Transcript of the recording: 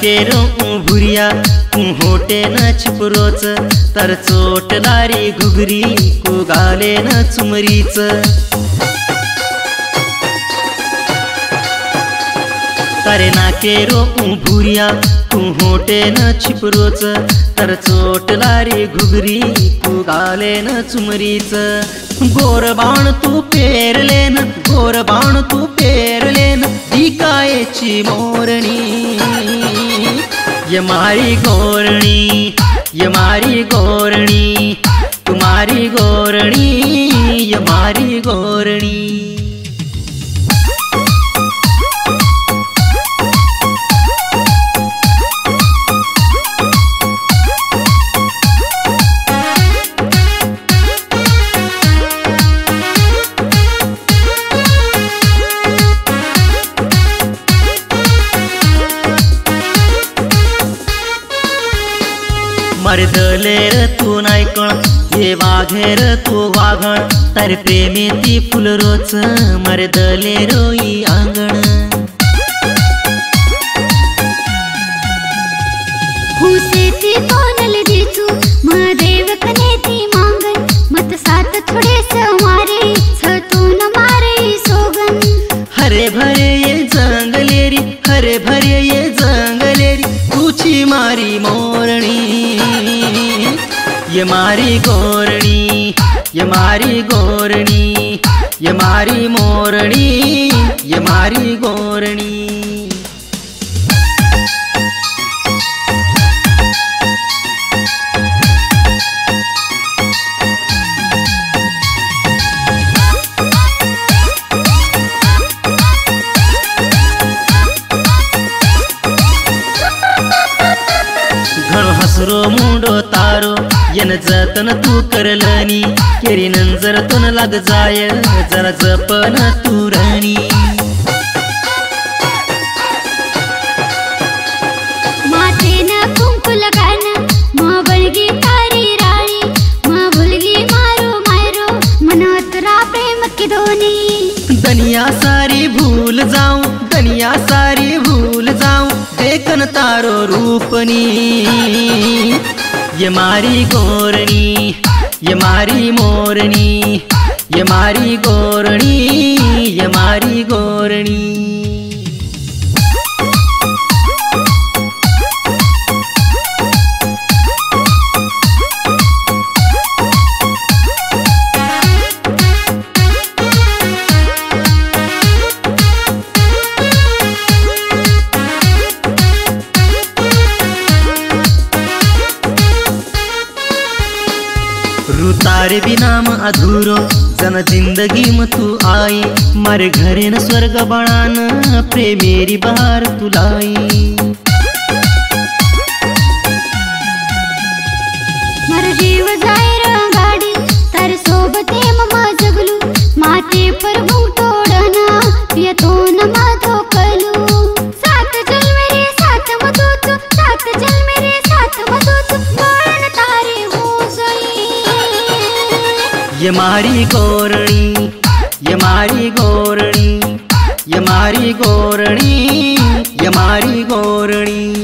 नाकेरो भूरिया तू होटे न छिपरोच तर चोट लारी घुगरी कु गाले न चुमरीच। तारे नाकेरो भूरिया तू होटे न छिपरोच तर चोट लारी घुगरी कु गाले न चुमरीच। गोर बाण तू पेरलेन गोर बाण तू पेरलेन दिकायची मोरणी ये मारी गोरणी ये मारी गोरणी तुम्हारी गोरणी ये मारी गोरणी। मरदलेर तू नायकण ये वाघेर तू वाघण तारे प्रेमे ती फुलरोच मरदलेरो ई आंगण। हुसे ती कोनल दीचू महादेव कने ती मांगन मत साथ थोड़े से मारे छतो न मारे सोगन। हरे भरे ये जंगलेरी हरे भरे ये जंगलेरी तुझी मारी मोरणी ये मारी गोरणी ये मारी गोरणी ये मारी मोरणी ये मारी गोरणी। घणो हसरो मुंडो तारो यन जतन तू करलनी केरी नंजर तुन लग जाय जरा जपन तू राणी। माथे न कुंकू लगाना माँ बलगी तारी रानी माँ भूलगी मारो मारो मनोतरा प्रेम की धोनी। दुनिया सारी भूल जाऊं दुनिया सारी भूल जाऊं देखन तारो रूपनी ये मारी गोरणी ये मारी मोरणी ये मारी गोरणी ये मारी गोरणी। तारे बिनाम अधूरो जन जिंदगी में तू आई मारे घरे न स्वर्ग बनान प्रेमेरी बहार तुलाई। मर जीव जाय गाड़ी तर सोबते ममा जगलू माते पर तोड़ना ये तो न माधो कलू। साथ चल मेरे साथ मदूत साथ चल मेरे साथ मदूत बाण तारे हो गई। ये मारी गोरणी ये मारी गोरणी ये मारी गोरणी ये मारी गोरणी।